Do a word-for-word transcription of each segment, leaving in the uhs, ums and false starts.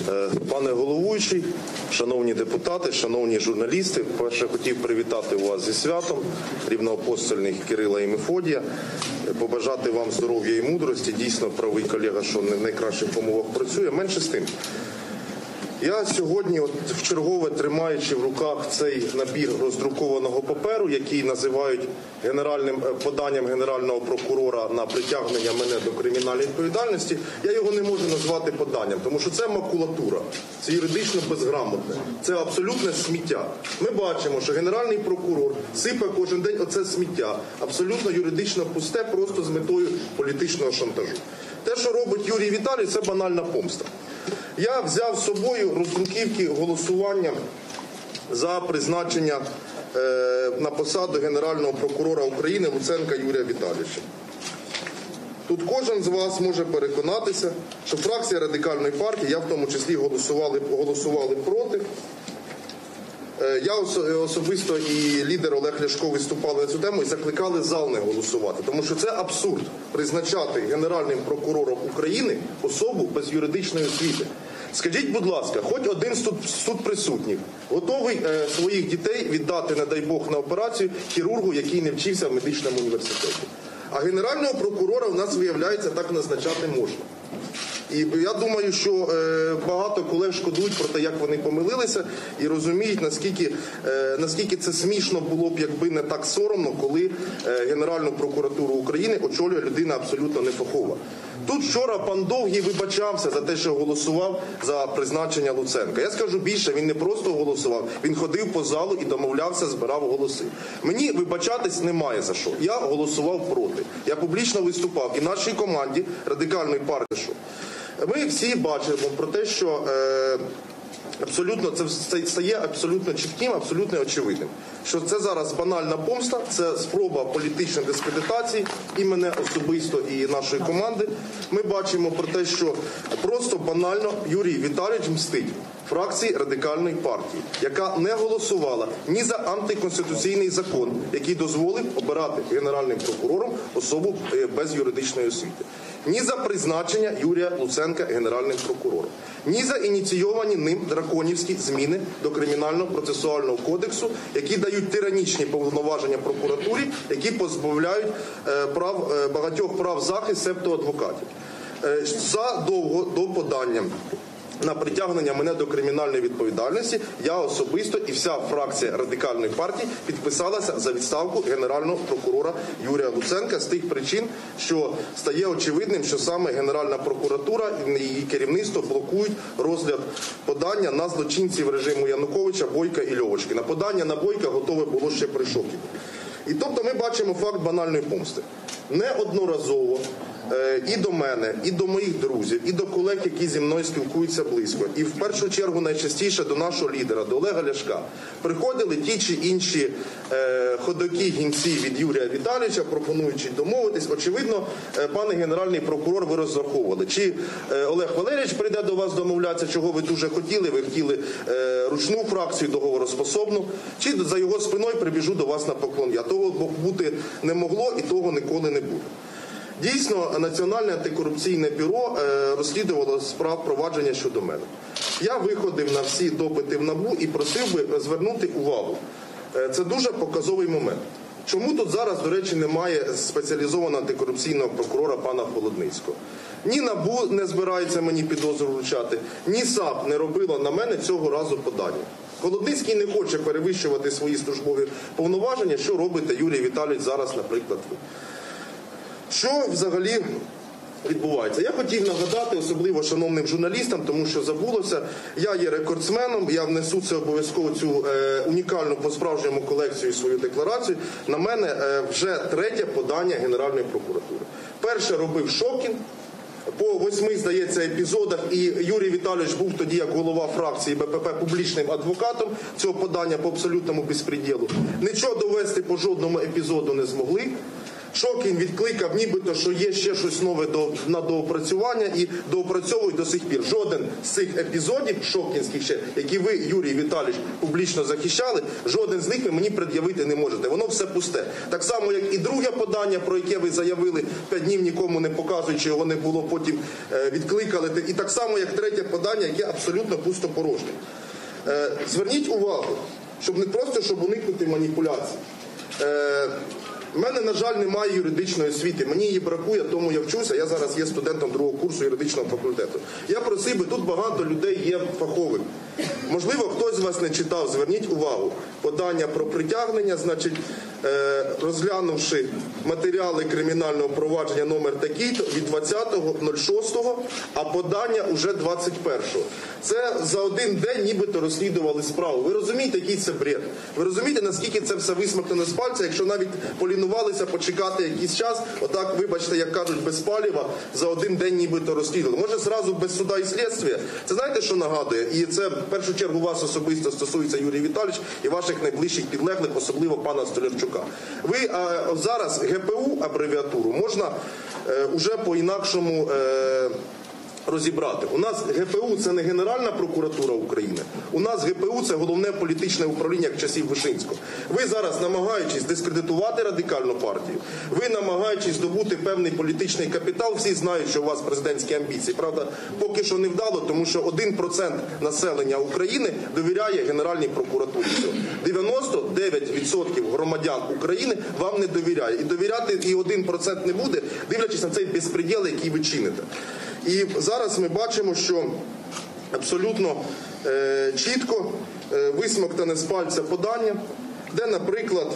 Пане головуючий, шановні депутати, шановні журналісти, перше хотів привітати вас зі святом рівноапостольних Кирила і Мефодія, побажати вам здоров'я і мудрості. Дійсно, правий колега, що не в найкращих умовах працює. Менше з тим. Я сьогодні, от, вчергове тримаючи в руках цей набір роздрукованого паперу, який називають генеральним поданням Генерального прокурора на притягнення мене до кримінальної відповідальності, я його не можу назвати поданням, тому що це макулатура, це юридично безграмотне, це абсолютне сміття. Ми бачимо, що Генеральний прокурор сипе кожен день оце сміття, абсолютно юридично пусте, просто з метою політичного шантажу. Те, що робить Юрій Віталійович, це банальна помста. Я взяв з собою роздруківки голосування за призначення е, на посаду Генерального прокурора України Луценка Юрія Віталійовича. Тут кожен з вас може переконатися, що фракція Радикальної партії, я в тому числі голосували, голосували проти. Я особисто і лідер Олег Ляшко виступали на цю тему і закликали зал не голосувати. Тому що це абсурд призначати Генеральним прокурором України особу без юридичної освіти. Скажіть, будь ласка, хоч один з тут, тут присутніх готовий е, своїх дітей віддати, не дай Бог, на операцію хірургу, який не вчився в медичному університеті? А Генерального прокурора в нас, виявляється, так назначати можна. І я думаю, що е, багато колег шкодують про те, як вони помилилися, і розуміють, наскільки, е, наскільки це смішно було б, якби не так соромно, коли е, Генеральну прокуратуру України очолює людина абсолютно нефахова. Тут вчора пан Довгий вибачався за те, що голосував за призначення Луценка. Я скажу більше, він не просто голосував, він ходив по залу і домовлявся, збирав голоси. Мені вибачатись немає за що. Я голосував проти. Я публічно виступав і нашій команді Радикальної партії. Ми всі бачимо про те, що е, абсолютно це стає абсолютно чітким, абсолютно очевидним, що це зараз банальна помста, це спроба політичної дискредитації і мене особисто, і нашої команди. Ми бачимо про те, що просто банально Юрій Віталійович мстить фракції Радикальної партії, яка не голосувала ні за антиконституційний закон, який дозволив обирати Генеральним прокурором особу без юридичної освіти, ні за призначення Юрія Луценка Генеральним прокурором, ні за ініційовані ним драконівські зміни до Кримінального процесуального кодексу, які дають тиранічні повноваження прокуратурі, які позбавляють е, прав, е, багатьох прав захисту, себто адвокатів. Е, задовго до подання на притягнення мене до кримінальної відповідальності, я особисто і вся фракція Радикальної партії підписалася за відставку Генерального прокурора Юрія Луценка з тих причин, що стає очевидним, що саме Генеральна прокуратура і її керівництво блокують розгляд подання на злочинців режиму Януковича, Бойка і Льовочкіна. Подання на Бойка готове було ще при Шокіну. І тобто ми бачимо факт банальної помсти. Неодноразово і до мене, і до моїх друзів, і до колег, які зі мною спілкуються близько, і в першу чергу найчастіше до нашого лідера, до Олега Ляшка, приходили ті чи інші е, ходоки, гінці від Юрія Віталійовича, пропонуючи домовитись. Очевидно, е, пане Генеральний прокурор, ви розраховували. Чи е, Олег Валерійович прийде до вас домовлятися, чого ви дуже хотіли, ви хотіли е, ручну фракцію, договороспособну, чи за його спиною прибіжу до вас на поклон. Я того бути не могло і того ніколи не буде. Дійсно, Національне антикорупційне бюро е, розслідувало справ провадження щодо мене. Я виходив на всі допити в НАБУ і просив би звернути увагу. Е, це дуже показовий момент. Чому тут зараз, до речі, немає спеціалізованого антикорупційного прокурора пана Холодницького? Ні НАБУ не збирається мені підозру вручати, ні САП не робило на мене цього разу подання. Холодницький не хоче перевищувати свої службові повноваження, що робите, Юрій Віталійович, зараз, наприклад, ви. Що взагалі відбувається? Я хотів нагадати, особливо шановним журналістам, тому що забулося, я є рекордсменом, я внесу це обов'язково цю е, унікальну по-справжньому колекцію свою декларацію. На мене е, вже третє подання Генеральної прокуратури. Перше робив Шокін, по восьми, здається, епізодах, і Юрій Віталійович був тоді, як голова фракції БПП, публічним адвокатом цього подання по абсолютному безпреділу. Нічого довести по жодному епізоду не змогли. Шокін відкликав, нібито, що є ще щось нове до, на доопрацювання і доопрацьовують до сих пір. Жоден з цих епізодів шокінських ще, які ви, Юрій Віталійович, публічно захищали, жоден з них ви мені пред'явити не можете. Воно все пусте. Так само, як і друге подання, про яке ви заявили п'ять днів нікому не показуючи, його не було, потім е, відкликали. І так само, як третє подання, яке абсолютно пустопорожнє. Е, зверніть увагу, щоб не просто, щоб уникнути маніпуляцій. Е, У мене, на жаль, немає юридичної освіти. Мені її бракує, тому я вчуся. Я зараз є студентом другого курсу юридичного факультету. Я просив би, тут багато людей є фахових. Можливо, хтось з вас не читав, зверніть увагу. Подання про притягнення, значить, розглянувши матеріали кримінального провадження номер такий-то від двадцятого шостого, а подання уже двадцять першого. Це за один день нібито розслідували справу. Ви розумієте, який це бред? Ви розумієте, наскільки це все висмоктано з пальця, якщо навіть полінувалися почекати якийсь час, отак, вибачте, як кажуть, без палива, за один день нібито розслідували. Може, зразу без суда і слідства? Це знаєте, що нагадує? І це, в першу чергу, вас особисто стосується, Юрій Віталійович, і ваших найближчих підлеглих, особливо пана Столярчука. Ви а, зараз ГПУ, абревіатуру, можна е, уже по-інакшому е, розібрати. У нас ГПУ – це не Генеральна прокуратура України. У нас ГПУ – це головне політичне управління як часів Вишинського. Ви зараз, намагаючись дискредитувати Радикальну партію, ви намагаючись здобути певний політичний капітал, всі знають, що у вас президентські амбіції. Правда, поки що не вдало, тому що один процент населення України довіряє Генеральній прокуратурі. дев'яносто дев'ять відсотків громадян України вам не довіряє. І довіряти і один процент не буде, дивлячись на цей безпреділ, який ви чините. І зараз ми бачимо, що абсолютно е, чітко е, висмоктане з пальця подання, де, наприклад,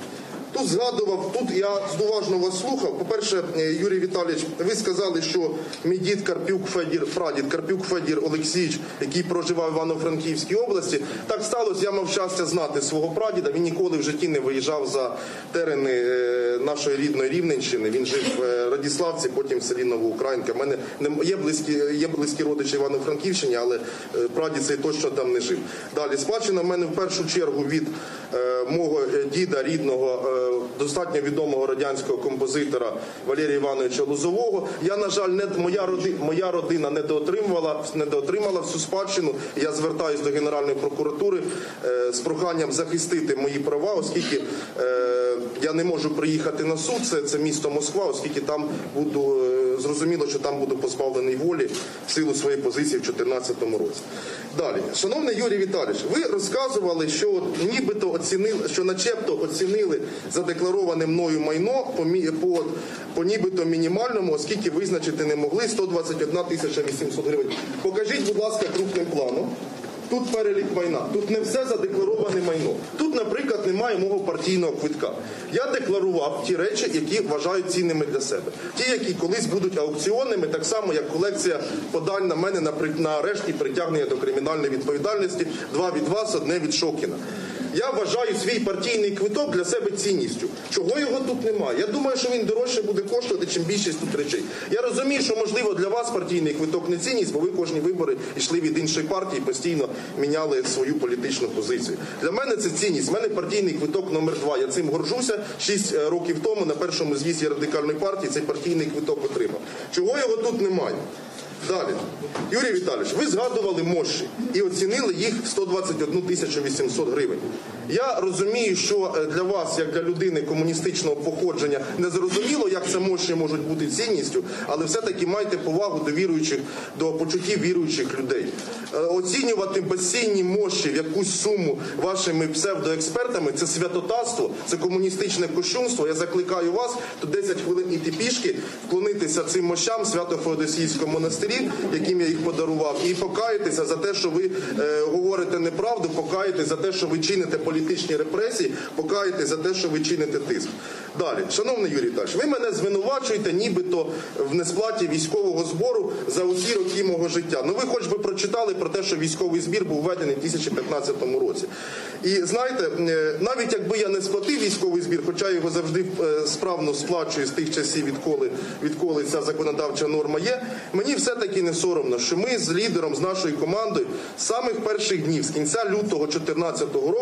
тут згадував, тут я уважно вас слухав. По-перше, Юрій Віталійович, ви сказали, що мій дід Карпюк Федір, прадід Карпюк Федір Олексійович, який проживав в Івано-Франківській області, так сталося, я мав щастя знати свого прадіда, він ніколи в житті не виїжджав за терени нашої рідної Рівненщини, він жив в Радіславці, потім в селі Новоукраїнка. У мене є близькі, є близькі родичі в Івано-Франківщині, але прадід цей точно там не жив. Далі, спадщина в мене в першу чергу від е, мого діда рідного, достатньо відомого радянського композитора Валерія Івановича Лозового. Я, на жаль, не, моя, роди, моя родина не доотримувала, не доотримала всю спадщину. Я звертаюся до Генеральної прокуратури е, з проханням захистити мої права, оскільки е, я не можу приїхати на суд, це, це місто Москва, оскільки там буду, е, зрозуміло, що там буду позбавлений волі в силу своєї позиції в дві тисячі чотирнадцятому році. Далі. Шановний Юрій Віталійович, ви розказували, що от нібито оцінили, що начебто оцінили задеклароване мною майно по, по, по нібито мінімальному, оскільки визначити не могли сто двадцять одна тисяча вісімсот гривень. Покажіть, будь ласка, крупним планом. Тут перелік майна. Тут не все задеклароване майно. Тут, наприклад, немає мого партійного квитка. Я декларував ті речі, які вважаю цінними для себе. Ті, які колись будуть аукціонними, так само, як колекція подань на мене на, на арешт і притягнення до кримінальної відповідальності. Два від вас, одне від Шокіна. Я вважаю свій партійний квиток для себе цінністю. Чого його тут немає? Я думаю, що він дорожче буде коштувати, чим більшість тут речей. Я розумію, що, можливо, для вас партійний квиток не цінність, бо ви кожні вибори йшли від іншої партії, постійно міняли свою політичну позицію. Для мене це цінність. У мене партійний квиток номер два. Я цим горжуся. Шість років тому на першому з'їзді Радикальної партії цей партійний квиток отримав. Чого його тут немає? Далі. Юрій Віталійович, ви згадували мощі і оцінили їх в сто двадцять одну тисячу вісімсот гривень. Я розумію, що для вас, як для людини комуністичного походження, не зрозуміло, як це мощі можуть бути цінністю, але все-таки майте повагу до віруючих, до почуттів віруючих людей. Оцінювати безцінні мощі в якусь суму вашими псевдоекспертами – це святотатство, це комуністичне кощунство. Я закликаю вас то десять хвилин іти пішки, вклонитися цим мощам Свято-Феодосійському монастирі, яким я їх подарував, і покаятися за те, що ви е, говорите неправду, покаятися за те, що ви чините політичні репресії, покаятися за те, що ви чините тиск. Далі. Шановний Юрій Віталійович, ви мене звинувачуєте нібито в несплаті військового збору за усі роки мого життя. Ну ви хоч би прочитали про те, що військовий збір був введений в дві тисячі п'ятнадцятому році. І знаєте, навіть якби я не сплатив військовий збір, хоча я його завжди справно сплачую з тих часів, відколи, відколи ця законодавча норма є, мені все-таки не соромно, що ми з лідером, з нашою командою з самих перших днів, з кінця лютого дві тисячі чотирнадцятого року допомагали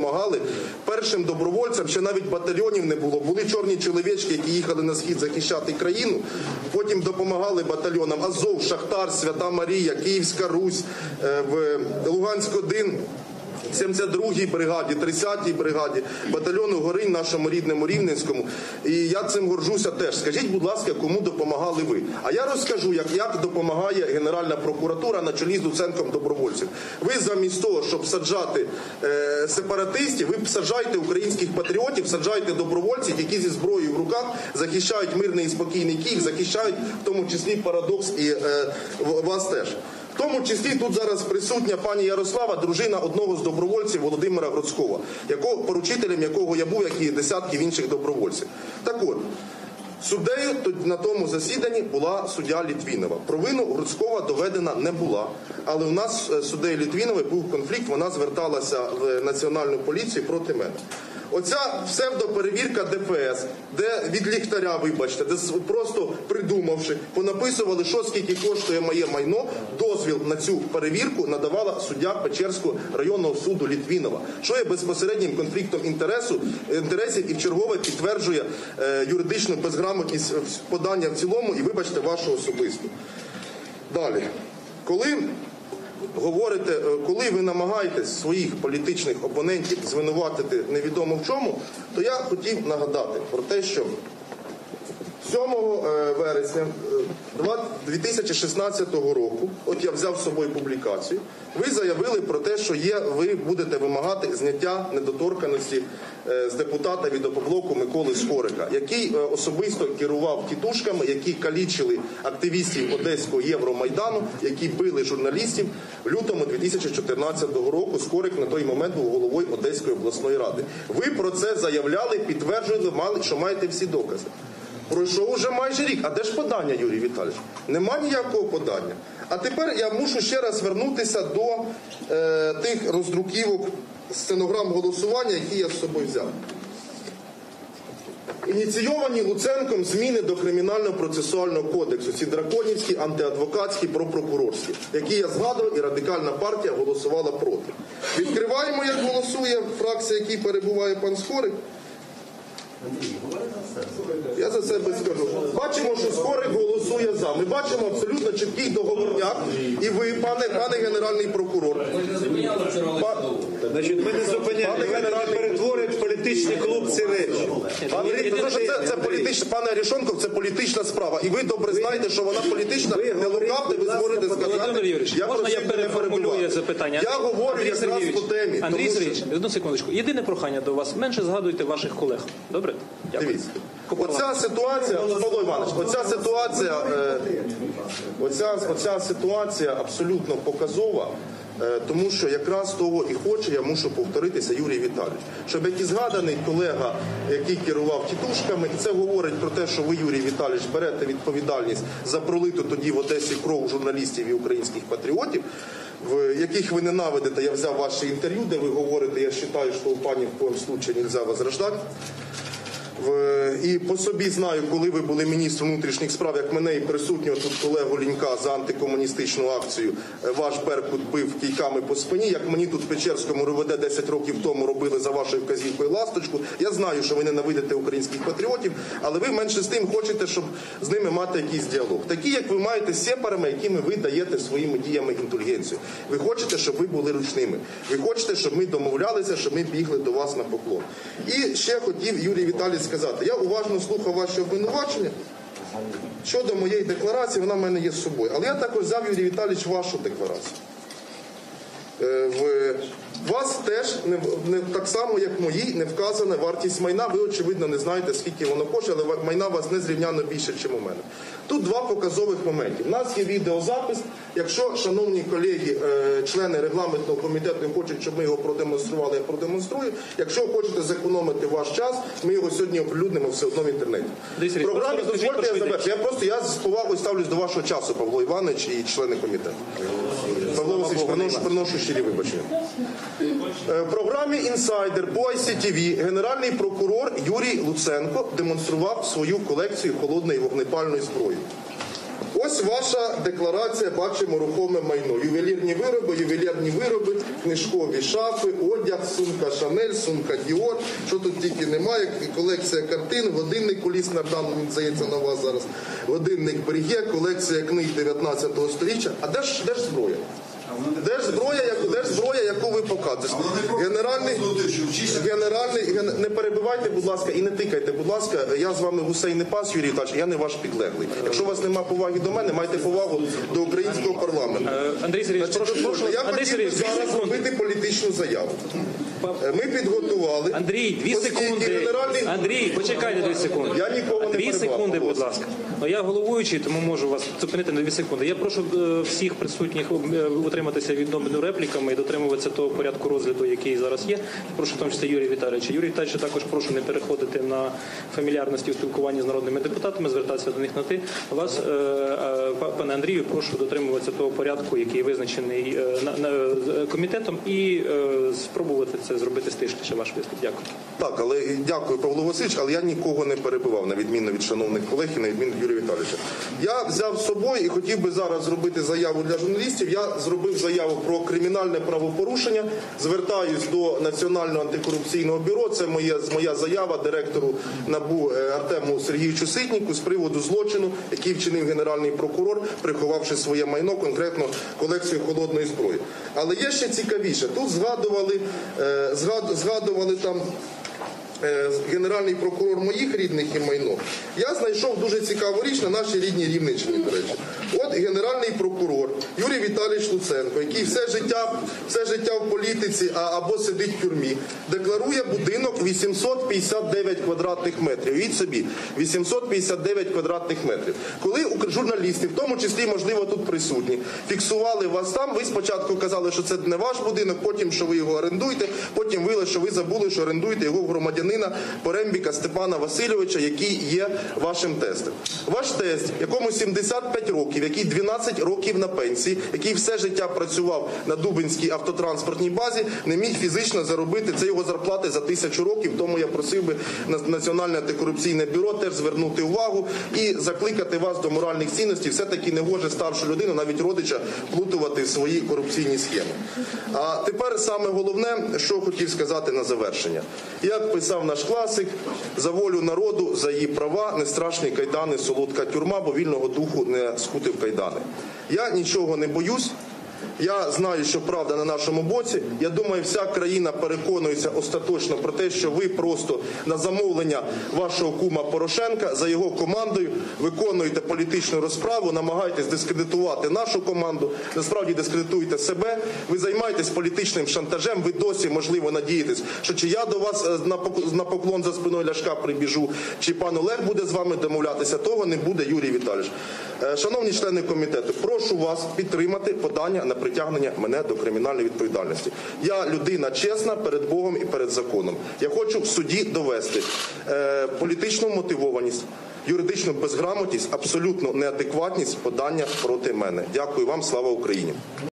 допомагали першим добровольцям, ще навіть батальйонів не було. Були чорні чоловічки, які їхали на схід захищати країну, потім допомагали батальйонам Азов, Шахтар, Свята Марія, Київська Русь, в Луганськ один, сімдесят другій бригаді, тридцятій бригаді, батальйону Горинь, нашому рідному Рівненському. І я цим горжуся теж. Скажіть, будь ласка, кому допомагали ви? А я розкажу, як, як допомагає Генеральна прокуратура на чолі з Луценком добровольців. Ви замість того, щоб саджати е, сепаратистів, ви саджаєте українських патріотів, саджаєте добровольців, які зі зброєю в руках захищають мирний і спокійний Київ, захищають в тому числі парадокс і е, вас теж. В тому числі тут зараз присутня пані Ярослава, дружина одного з добровольців Володимира Гроцького, якого, поручителем якого я був, як і десятків інших добровольців. Так от, суддею на тому засіданні була суддя Літвінова. Провину Гроцького доведена не була, але у нас з суддею Літвіновою був конфлікт, вона зверталася в Національну поліцію проти мене. Оця псевдоперевірка Де Фе Ес, де від ліхтаря, вибачте, де просто придумавши, понаписували, що скільки коштує моє майно, дозвіл на цю перевірку надавала суддя Печерського районного суду Літвінова, що є безпосереднім конфліктом інтересу, інтересів і вчергове підтверджує е, юридичну безграмотність подання в цілому і, вибачте, вашу особисту. Далі. Коли говорите, коли ви намагаєтесь своїх політичних опонентів звинуватити невідомо в чому, то я хотів нагадати про те, що сьомого вересня дві тисячі шістнадцятого року, от я взяв з собою публікацію, ви заявили про те, що є, ви будете вимагати зняття недоторканності з депутата від Опоблоку Миколи Скорика, який особисто керував тітушками, які калічили активістів Одеського Євромайдану, які били журналістів. В лютому дві тисячі чотирнадцятого року Скорик на той момент був головою Одеської обласної ради. Ви про це заявляли, підтверджували, мали, що маєте всі докази. Пройшов уже майже рік. А де ж подання, Юрій Віталійович? Нема ніякого подання. А тепер я мушу ще раз вернутися до е, тих роздруківок стенограм голосування, які я з собою взяв. Ініційовані Луценком зміни до Кримінально-процесуального кодексу, ці драконівські, антиадвокатські, пропрокурорські, які я згадував, і Радикальна партія голосувала проти. Відкриваємо, як голосує фракція, в якій перебуває пан Скорик. Я за себе скажу. Бачимо, що Скорик голосує за. Ми бачимо абсолютно чіткий договорняк. І ви, пане, пане генеральний прокурор. Па... Значить, ми не зупиняємо. Пане генеральний перетворюють політичний клуб ці речі. Пане, це, це політична, пане Арешонков, це політична справа. І ви добре знаєте, що вона політична. Не лукавте, ви зможете сказати. Я можна я переформулюю запитання? Я говорю якраз по темі. Андрій Сергійович, одну секундочку. Єдине прохання до вас. Менше згадуйте ваших колег. Добре? Дякую. Дивіться. Оця ситуація, Павло Іванович, оця ситуація, е, оця, оця ситуація абсолютно показова, е, тому що якраз того і хоче, я мушу повторитися, Юрій Віталійович, щоб як і згаданий колега, який керував тітушками, це говорить про те, що ви, Юрій Віталійович, берете відповідальність за пролиту тоді в Одесі кров журналістів і українських патріотів, в яких ви ненавидите. Я взяв ваше інтерв'ю, де ви говорите, я вважаю, що у пані в коєму случаю нельзя возрождати. І по собі знаю, коли ви були міністром внутрішніх справ, як мене і присутнього тут колегу Лінька за антикомуністичну акцію ваш Беркут бив кійками по спині, як мені тут в Печерському Р В Д десять років тому робили за вашою вказівкою ласточку. Я знаю, що ви ненавидите українських патріотів, але ви менше з тим хочете, щоб з ними мати якийсь діалог. Такі, як ви маєте з сепарами, якими ви даєте своїми діями інтелігенцію. Ви хочете, щоб ви були ручними. Ви хочете, щоб ми домовлялися, щоб ми бігли до вас на поклон. І ще хотів Юрій Віталійович сказати. Я уважно слухав ваші обвинувачення щодо моєї декларації, вона в мене є з собою. Але я також взяв, Юрій Віталійович, вашу декларацію. В вас теж, не, не, так само як мої, не вказана вартість майна. Ви, очевидно, не знаєте, скільки воно коштує, але майна у вас незрівняно більше, ніж у мене. Тут два показових моменти. У нас є відеозапис. Якщо, шановні колеги, члени регламентного комітету хочуть, щоб ми його продемонстрували, я продемонструю. Якщо хочете зекономити ваш час, ми його сьогодні оприлюднимо все одно в інтернеті. В програмі, дозвольте, я завершу. Я просто я з повагою ставлюсь до вашого часу, Павло Іванович і члени комітету. Павло Васильович, приношу, приношу щирі вибачення. В програмі «Інсайдер» по Ай Сі Ті Ві генеральний прокурор Юрій Луценко демонстрував свою колекцію холодної вогнепальної зброї. Ось ваша декларація, бачимо, рухоме майно. Ювелірні вироби, ювелірні вироби, книжкові шафи, одяг, сумка Шанель, сумка Діор. Що тут тільки немає, колекція картин, годинник Уліс Нардан, він здається на вас зараз, годинник Берге, колекція книг дев'ятнадцятого сторіччя. А де ж, де ж зброя? Де ж зброя, яку, де ж зброя, яку ви показуєте? Генеральний, генеральний, ген... не перебивайте, будь ласка, і не тикайте, будь ласка. Я з вами гусей не пас, Юрій Віталійович, я не ваш підлеглий. Якщо у вас немає поваги до мене, майте повагу до українського парламенту. Е, Андрій Сергійович, Значить, прошу, прошу, я Андрій хотів Сергійович, дві зараз секунди. робити політичну заяву. Е, Ми підготували. Андрій, дві оскільки секунди. генеральний... Андрій, почекайте дві секунди. Я нікого не Дві перебивав, секунди, будь будь ласка. Ну, я головуючий, тому можу вас зупинити на дві секунди. Я прошу е, всіх присутніх е, утриматися від обміну репліками і дотримуватися того порядку розгляду, який зараз є. Прошу в тому числі Юрія Віталійовича. Юрій Віталійович, також прошу не переходити на фамільярності у спілкуванні з народними депутатами, звертатися до них на ти. Вас, е, е, пане Андрію, прошу дотримуватися того порядку, який визначений е, на, на, е, комітетом, і е, спробувати це зробити стишніше ваш виступ. Дякую. Так, але дякую, Павло Васильович, але я нікого не перебивав, на відміну від шановних колег і на відміну від Юрія Віталійовича. Я взяв з собою і хотів би зараз зробити заяву для журналістів. Я зробив заяву про кримінальне правопорушення, звертаюсь до Національного антикорупційного бюро, це моє, моя заява директору НАБУ Артему Сергійовичу Ситніку з приводу злочину, який вчинив генеральний прокурор, приховавши своє майно, конкретно колекцію холодної зброї. Але є ще цікавіше, тут згадували, е, згад, згадували там генеральний прокурор моїх рідних і майно. Я знайшов дуже цікаву річ на нашій рідній Рівненщині, до речі. От генеральний прокурор Юрій Віталійович Луценко, який все життя, все життя в політиці а, або сидить в тюрмі, декларує будинок вісімсот п'ятдесят дев'ять квадратних метрів. Уявіть собі, вісімсот п'ятдесят дев'ять квадратних метрів. Коли журналісти, в тому числі, можливо, тут присутні, фіксували вас там, ви спочатку казали, що це не ваш будинок, потім, що ви його орендуєте, потім виявилося, що ви забули, що орендуєте його в громадянина Порембіка Степана Васильовича, який є вашим тестем. Ваш тест, якому сімдесят п'ять років, який дванадцять років на пенсії, який все життя працював на Дубинській автотранспортній базі, не міг фізично заробити, це його зарплати за тисячу років, тому я просив би Національне антикорупційне бюро теж звернути увагу і закликати вас до моральних цінностей, все-таки не гоже старшу людину, навіть родича, плутувати в свої корупційні схеми. А тепер саме головне, що хотів сказати на завершення. Як писав наш класик, за волю народу, за її права, не страшні кайдани, солодка тюрма, бо вільного духу не скутив кайдани. Я нічого не боюсь. Я знаю, що правда на нашому боці. Я думаю, вся країна переконується остаточно про те, що ви просто на замовлення вашого кума Порошенка за його командою виконуєте політичну розправу, намагаєтесь дискредитувати нашу команду, насправді дискредитуєте себе, ви займаєтесь політичним шантажем, ви досі, можливо, надієтесь, що чи я до вас на поклон за спиною Ляшка прибіжу, чи пан Олег буде з вами домовлятися, того не буде, Юрій Віталійович. Шановні члени комітету, прошу вас підтримати подання на притягнення мене до кримінальної відповідальності. Я людина чесна перед Богом і перед законом. Я хочу в суді довести е, політичну мотивованість, юридичну безграмотність, абсолютну неадекватність подання проти мене. Дякую вам, слава Україні.